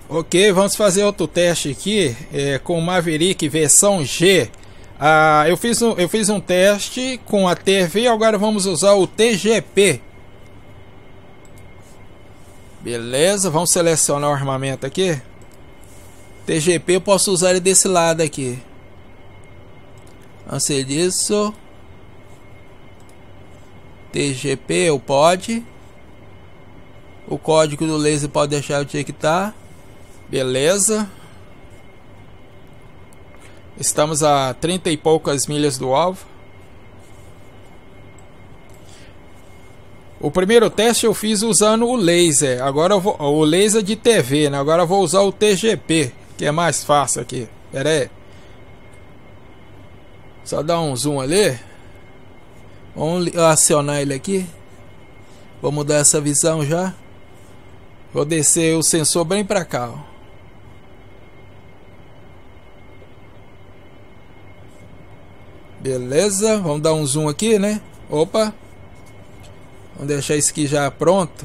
Ok, vamos fazer outro teste aqui com o Maverick versão G. Eu fiz um teste com a TV, agora vamos usar o TGP. Beleza, vamos selecionar o armamento aqui. TGP eu posso usar ele desse lado aqui. Antes disso, TGP eu pode. O código do laser pode deixar o que tá. Beleza. Estamos a 30 e poucas milhas do alvo. O primeiro teste eu fiz usando o laser. Agora eu vou, o laser de TV, né? Agora eu vou usar o TGP, que é mais fácil aqui. Pera aí. Só dar um zoom ali. Vamos acionar ele aqui. Vou mudar essa visão já. Vou descer o sensor bem pra cá, ó. Beleza, vamos dar um zoom aqui, né? Opa. Vamos deixar isso aqui já pronto.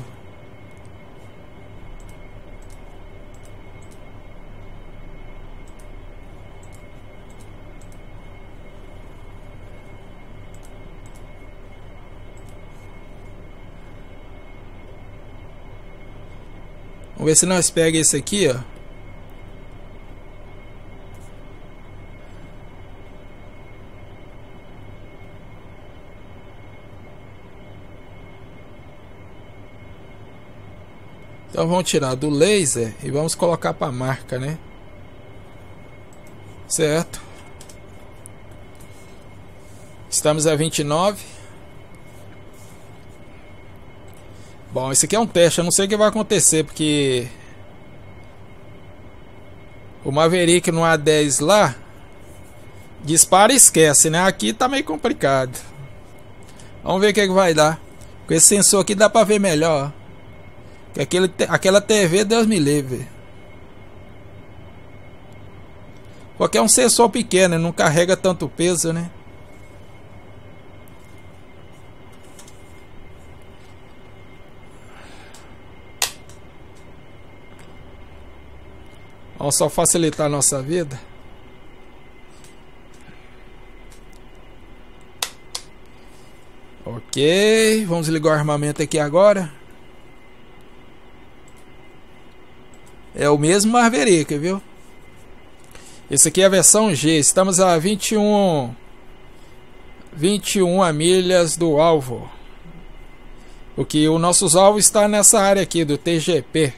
Vamos ver se nós pega esse aqui, ó. Então vamos tirar do laser e vamos colocar para a marca, né? Certo. Estamos a 29. Bom, esse aqui é um teste, eu não sei o que vai acontecer, porque o Maverick no A10 lá dispara e esquece, né? Aqui tá meio complicado. Vamos ver o que vai dar. Com esse sensor aqui dá pra ver melhor, ó. Que aquela TV, Deus me livre. Porque é um sensor pequeno, não carrega tanto peso, né? Vamos só facilitar a nossa vida. Ok, vamos ligar o armamento aqui agora. É o mesmo Maverick, viu? Esse aqui é a versão G. Estamos a 21 milhas do alvo. Porque o nosso alvo está nessa área aqui do TGP.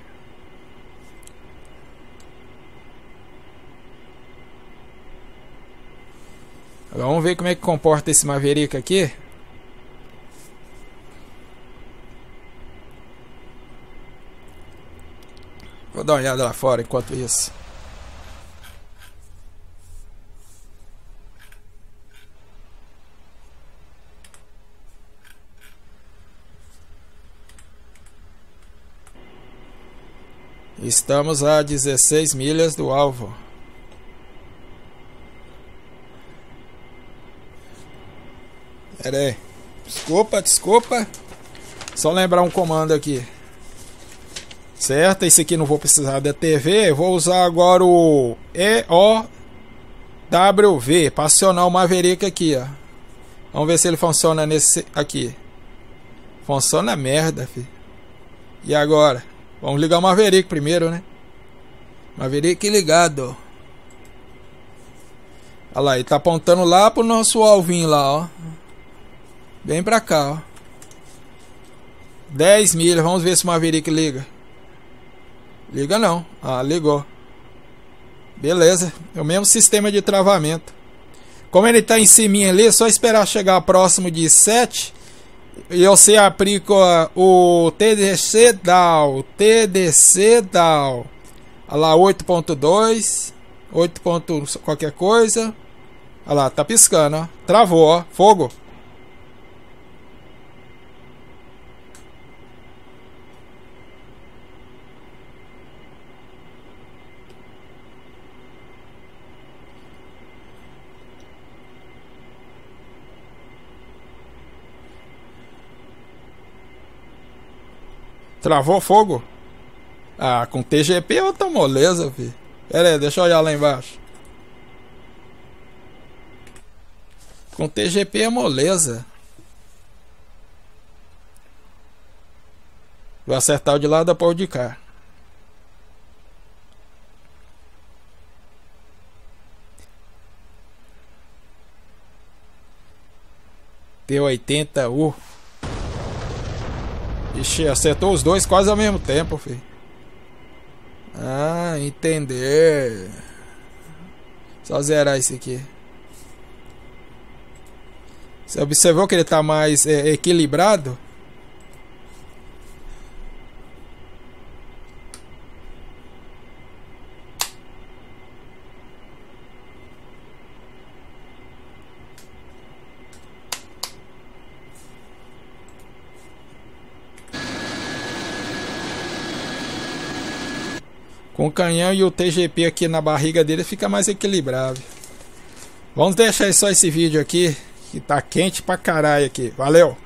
Agora vamos ver como é que comporta esse Maverick aqui. Vou dar uma olhada lá fora enquanto isso. Estamos a 16 milhas do alvo. Pera aí. Desculpa. Só lembrar um comando aqui. Certo, esse aqui não vou precisar da TV. Eu vou usar agora o EOWV para acionar o Maverick aqui, ó. Vamos ver se ele funciona nesse aqui. Funciona merda, filho. E agora? Vamos ligar o Maverick primeiro, né? Maverick ligado. Olha lá, ele tá apontando lá pro nosso alvinho lá, ó. Bem pra cá, ó. 10 milhas, vamos ver se o Maverick liga. Liga não. Ah, ligou. Beleza. É o mesmo sistema de travamento. Como ele está em cima ali, é só esperar chegar próximo de 7. E você aplica o TDC DAW. TDC DAW. Olha lá, 8.2. 8. Qualquer coisa. Olha lá, tá piscando, ó. Travou, ó. Fogo. Travou fogo. Ah, com TGP é outra moleza, filho. Pera aí, deixa eu olhar lá embaixo. Com TGP é moleza. Vou acertar o de lá da pôr de cá. T80U. Ixi, acertou os dois quase ao mesmo tempo, filho. Ah, entender. Só zerar isso aqui. Você observou que ele tá mais equilibrado? Com o canhão e o TGP aqui na barriga dele fica mais equilibrado. Vamos deixar só esse vídeo aqui, que tá quente pra caralho aqui. Valeu!